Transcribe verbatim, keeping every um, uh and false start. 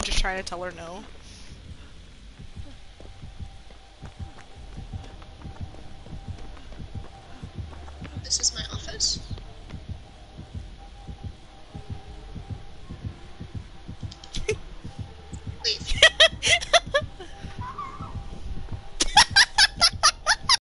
you just trying to tell her no? This is my office.